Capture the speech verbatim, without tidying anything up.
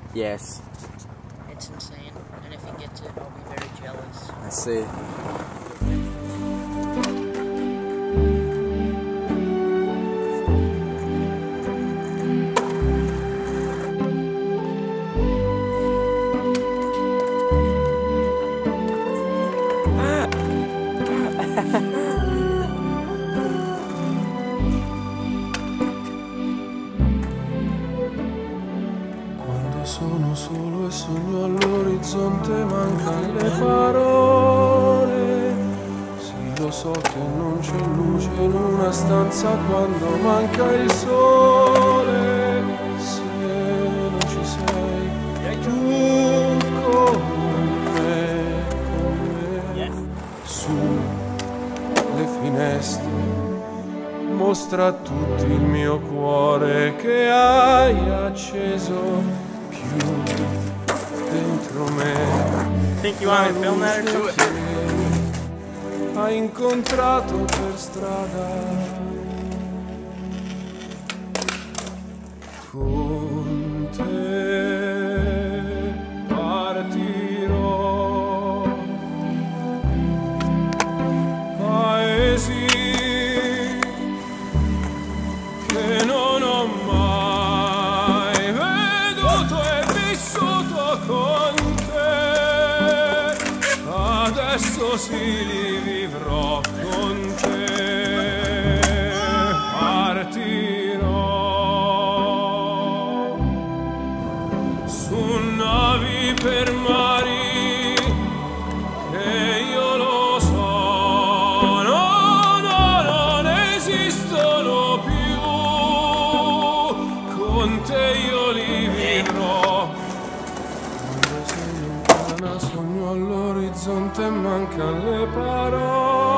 Yes. It's insane, and if he gets it, I'll be very jealous. I see. Sono solo e sogno all'orizzonte, mancano le parole. Sì, lo so che non c'è luce in una stanza quando manca il sole. Se non ci sei, tu con me, con me, su le finestre, mostra a tutti il mio cuore che hai acceso dentro me. Think you want me to film that or do it? Hai incontrato per strada. Con te partirò. Paesi che non ho mai veduto e vissuto con te, adesso sì li vivrò con te. Partirò su navi per mari che io lo so, no, no, non esistono più, con te io li vivrò. Quando sei lontana sogno all'orizzonte e mancano le parole.